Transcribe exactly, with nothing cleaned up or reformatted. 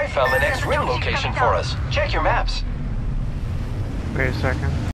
found the next rim location for us. Check your maps. Wait a second.